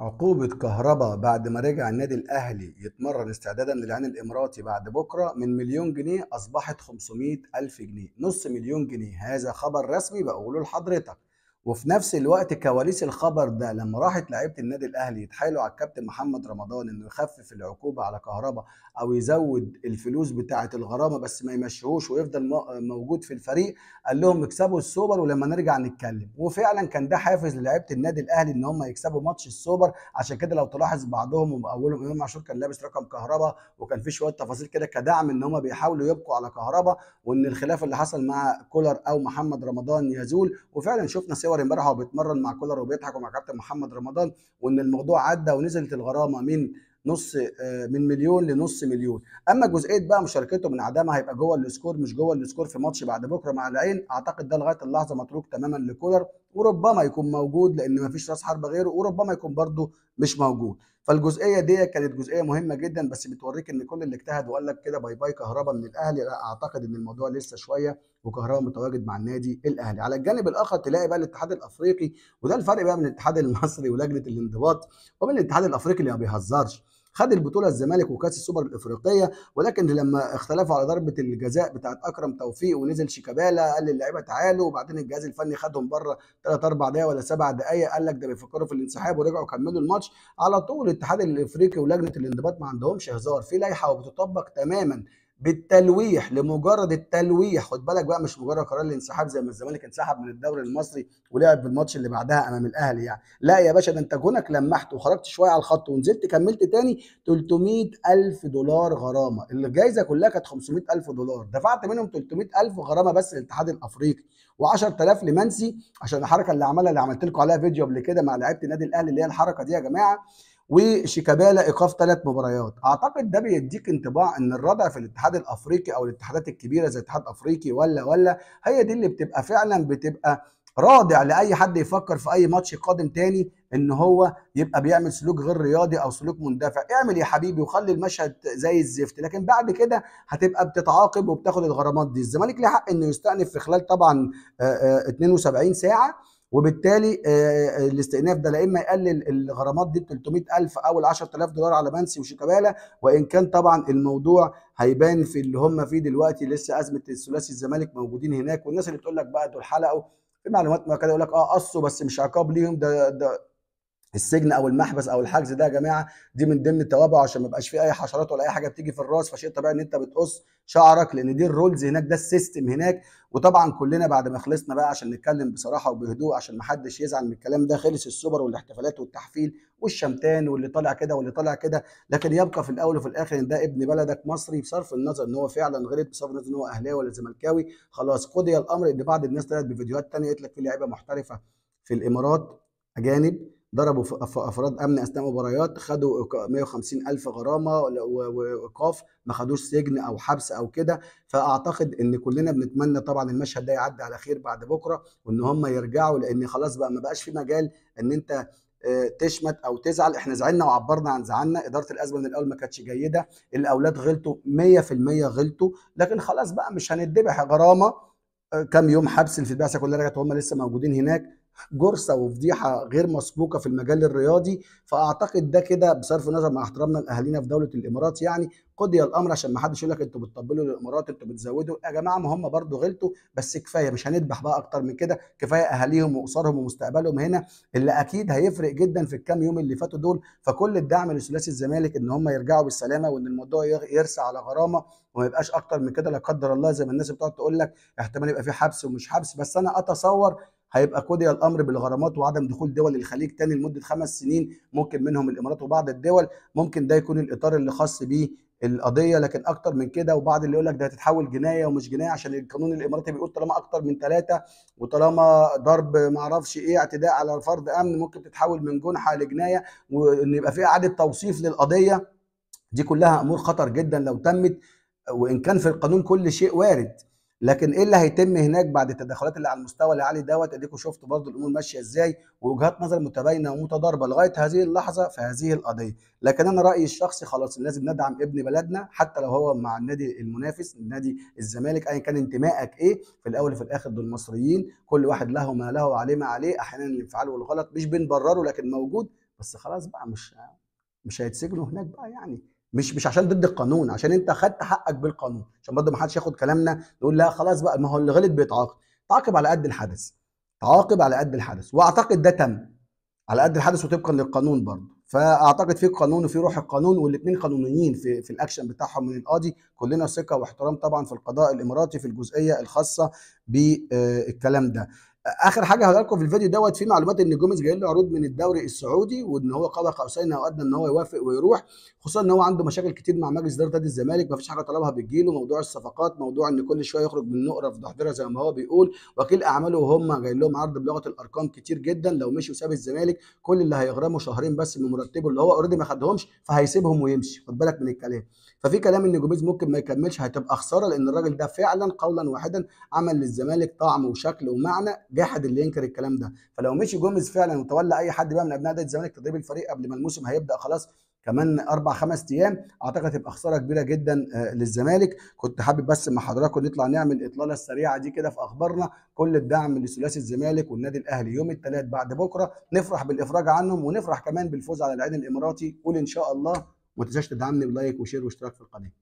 عقوبة كهربا بعد ما رجع النادي الأهلي يتمرن استعدادا للعين الإماراتي بعد بكرة من مليون جنيه أصبحت 500 ألف جنيه، نص مليون جنيه. هذا خبر رسمي بقوله لحضرتك. وفي نفس الوقت كواليس الخبر ده لما راحت لعيبة النادي الأهلي يتحايلوا على الكابتن محمد رمضان إنه يخفف العقوبة على كهربا أو يزود الفلوس بتاعة الغرامة بس ما يمشيهوش ويفضل موجود في الفريق. قال لهم اكسبوا السوبر ولما نرجع نتكلم، وفعلا كان ده حافز للعيبة النادي الأهلي إن هم يكسبوا ماتش السوبر. عشان كده لو تلاحظ بعضهم واولهم امام عاشور كان لابس رقم كهربا، وكان في شويه تفاصيل كده كدعم ان هم بيحاولوا يبقوا على كهربا، وان الخلاف اللي حصل مع كولر او محمد رمضان يزول. وفعلا شفنا صور امبارح وهو بيتمرن مع كولر وبيضحك ومع كابتن محمد رمضان، وان الموضوع عدى ونزلت الغرامه من مليون لنص مليون. اما جزئيه بقى مشاركته من عدمها هيبقى جوه السكور مش جوه السكور في ماتش بعد بكره مع العين، اعتقد ده لغايه اللحظه متروك تماما لكولر، وربما يكون موجود لان مفيش راس حربه غيره، وربما يكون برده مش موجود. فالجزئيه دي كانت جزئيه مهمه جدا، بس بتوريك ان كل اللي اجتهد وقال لك كده باي باي كهربا من الاهلي، لا اعتقد ان الموضوع لسه شويه وكهربا متواجد مع النادي الاهلي. على الجانب الاخر تلاقي بقى الاتحاد الافريقي، وده الفرق بقى من الاتحاد المصري ولجنه الانضباط وبين الاتحاد الافريقي اللي ما بيهزرش. خد البطوله الزمالك وكاس السوبر الافريقيه، ولكن لما اختلفوا على ضربه الجزاء بتاعت اكرم توفيق ونزل شيكابالا قال للعيبه تعالوا، وبعدين الجهاز الفني خدهم بره 3 4 دقائق ولا 7 دقائق، قال لك ده بيفكروا في الانسحاب ورجعوا كملوا الماتش. على طول الاتحاد الافريقي ولجنه الانضباط ما عندهمش هزار في لائحه وبتطبق تماما بالتلويح، لمجرد التلويح. خد بالك بقى مش مجرد قرار الانسحاب زي ما الزمالك انسحب من الدوري المصري ولعب في الماتش اللي بعدها امام الاهلي يعني، لا يا باشا، ده انت جونك لمحت وخرجت شويه على الخط ونزلت كملت تاني 300 ألف دولار غرامة. الجائزة كلها كانت 500 ألف دولار، دفعت منهم 300 ألف غرامة بس للاتحاد الأفريقي، و10000 لمنسي عشان الحركة اللي عملها، اللي عملت لكم عليها فيديو قبل كده مع لعيبة النادي الأهلي، اللي هي الحركة دي يا جماعة. وشيكابالا ايقاف 3 مباريات. اعتقد ده بيديك انطباع ان الردع في الاتحاد الافريقي او الاتحادات الكبيره زي الاتحاد الافريقي ولا هي دي اللي بتبقى فعلا بتبقى رادع لاي حد يفكر في اي ماتش قادم تاني ان هو يبقى بيعمل سلوك غير رياضي او سلوك مندفع. اعمل يا حبيبي وخلي المشهد زي الزفت، لكن بعد كده هتبقى بتتعاقب وبتاخد الغرامات دي. الزمالك له حق انه يستأنف في خلال طبعا 72 ساعه، وبالتالي الاستئناف ده لا اما يقلل الغرامات دي ب 300,000 او ال 10,000 دولار على منسي وشيكابالا، وان كان طبعا الموضوع هيبان في اللي هم فيه دلوقتي. لسه ازمه الثلاثي الزمالك موجودين هناك، والناس اللي بتقول لك بقى دول حلقوا في معلومات ما كده يقول لك قصوا بس مش عقاب ليهم، ده السجن او المحبس او الحجز ده يا جماعه دي من ضمن التوابع عشان ما يبقاش فيه اي حشرات ولا اي حاجه بتيجي في الراس، فشيء طبيعي ان انت بتقص شعرك لان دي الرولز هناك، ده السيستم هناك. وطبعا كلنا بعد ما خلصنا بقى عشان نتكلم بصراحه وبهدوء عشان ما حدش يزعل من الكلام ده، خلص السوبر والاحتفالات والتحفيل والشمتان واللي طالع كده واللي طالع كده، لكن يبقى في الاول وفي الاخر ان ده ابن بلدك مصري، بصرف النظر ان هو فعلا غلط، بصرف النظر ان هو اهلاوي ولا زملكاوي. خلاص قضي الامر. ان بعض الناس طلعت بفيديوهات ثانيه قالت لك في لعيبه محترفه في الامارات اجانب ضربوا في افراد امن اثناء مباريات، خدوا 150 الف غرامه وايقاف، ما خدوش سجن او حبس او كده. فاعتقد ان كلنا بنتمنى طبعا المشهد ده يعدي على خير بعد بكره، وان هم يرجعوا، لان خلاص بقى ما بقاش في مجال ان انت تشمت او تزعل. احنا زعلنا وعبرنا عن زعلنا، اداره الازمه من الاول ما كانتش جيده، الاولاد غلطوا 100% غلطوا، لكن خلاص بقى مش هنتذبح غرامه كام يوم حبس في البعثه كلها رجعت وهم لسه موجودين هناك، جرثه وفضيحه غير مسبوقه في المجال الرياضي. فاعتقد ده كده بصرف النظر مع احترامنا لاهالينا في دوله الامارات يعني قضي الامر، عشان ما حدش يقول لك انتوا بتطبلوا للامارات انتوا بتزودوا يا جماعه، ما هم برضو غلطوا بس كفايه، مش هنذبح بقى اكتر من كده، كفايه اهاليهم واسرهم ومستقبلهم هنا اللي اكيد هيفرق جدا في الكام يوم اللي فاتوا دول. فكل الدعم لثلاثي الزمالك ان هم يرجعوا بالسلامه، وان الموضوع يرسى على غرامه وما يبقاش اكتر من كده لا قدر الله، زي ما الناس بتقعد تقول لك احتمال يبقى في حبس ومش حبس. بس انا اتصور هيبقى قضي الامر بالغرامات وعدم دخول دول الخليج تاني لمده 5 سنين، ممكن منهم الامارات وبعض الدول، ممكن ده يكون الاطار اللي خاص بيه القضيه. لكن اكتر من كده، وبعض اللي يقول لك ده هتتحول جنايه ومش جنايه عشان القانون الاماراتي بيقول طالما اكتر من 3 وطالما ضرب ما اعرفش ايه اعتداء على فرد امن ممكن تتحول من جنحه لجنايه، وان يبقى في اعاده توصيف للقضيه. دي كلها امور خطر جدا لو تمت، وان كان في القانون كل شيء وارد، لكن ايه اللي هيتم هناك بعد التدخلات اللي على المستوى العالي دوت؟ اديكم شفتوا برضو الامور ماشيه ازاي، ووجهات نظر متباينه ومتضاربه لغايه هذه اللحظه في هذه القضيه. لكن انا رايي الشخصي خلاص لازم ندعم ابن بلدنا حتى لو هو مع النادي المنافس نادي الزمالك، ايا كان انتمائك ايه، في الاول وفي الاخر دول مصريين، كل واحد له ما له وعليه ما عليه، احيانا الانفعال والغلط مش بنبرره لكن موجود، بس خلاص بقى مش هيتسجنوا هناك بقى يعني. مش عشان ضد القانون، عشان انت خدت حقك بالقانون، عشان برضه ما حدش ياخد كلامنا يقول لا خلاص بقى، ما هو اللي غلط بيتعاقب. تعاقب على قد الحدث، تعاقب على قد الحدث، واعتقد ده تم على قد الحدث وطبقا للقانون برضه. فاعتقد في قانون وفي روح القانون، والاثنين قانونيين في الاكشن بتاعهم من القاضي. كلنا ثقه واحترام طبعا في القضاء الاماراتي في الجزئيه الخاصه بالكلام ده. اخر حاجه هقول لكم في الفيديو دوت، في معلومات ان جوميز جاي له عروض من الدوري السعودي، وان هو قاب قوسين او ادنى ان هو يوافق ويروح، خصوصا ان هو عنده مشاكل كتير مع مجلس اداره نادي الزمالك، ما فيش حاجه طلبها بتجيله، موضوع الصفقات، موضوع ان كل شويه يخرج من نقره في ضحضره زي ما هو بيقول. وكيل اعماله وهم جاي لهم عرض بلغه الارقام كتير جدا، لو مشي وساب الزمالك كل اللي هيغرمه شهرين بس من مرتبه اللي هو اوريدي ما خدهمش، فهيسيبهم ويمشي. خد بالك من الكلام. ففي كلام ان جوميز ممكن ما يكملش، هتبقى خساره، لان الراجل ده فعلا قولا واحدا عمل للزمالك طعم وشكل ومعنى، جاحد اللي ينكر الكلام ده. فلو مشي جوميز فعلا وتولى اي حد بقى من ابناء نادي الزمالك تدريب الفريق قبل ما الموسم هيبدا خلاص كمان 4 5 ايام، اعتقد هتبقى خساره كبيره جدا للزمالك. كنت حابب بس مع حضراتكم نطلع نعمل الاطلاله السريعه دي كده في اخبارنا. كل الدعم لثلاثي الزمالك والنادي الاهلي يوم الثلاث بعد بكره، نفرح بالافراج عنهم ونفرح كمان بالفوز على العين الاماراتي. قول ان شاء الله. وما تنساش تدعمني بلايك وشير واشتراك في القناه.